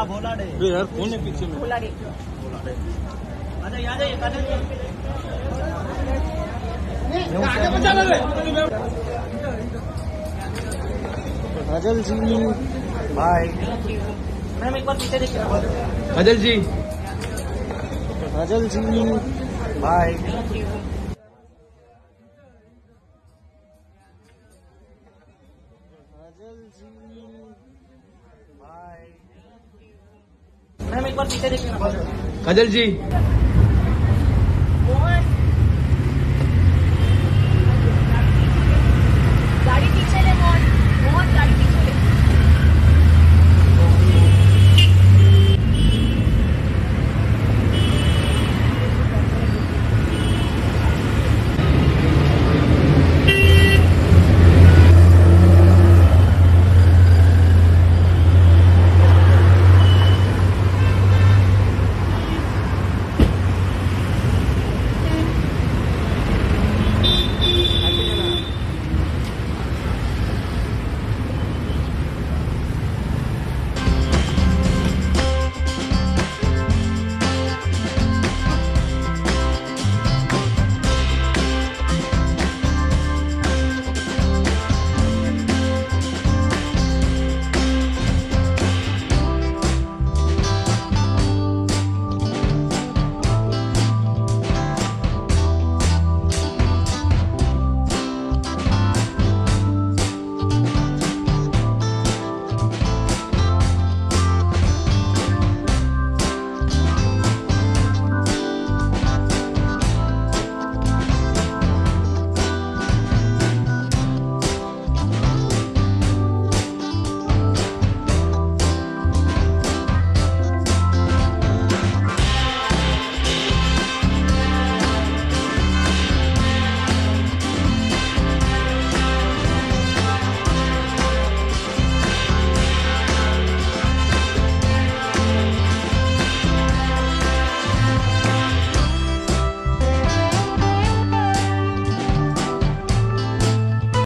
भोला day. यार कौन है पीछे में? भोला डे। अरे याद है काजल जी भाई। मैम एक बार पीछे देखिए। काजल जी काजल जी भाई। काजल जी भाई। मैम एक बार पीछे देखिए। काजल जी मोहन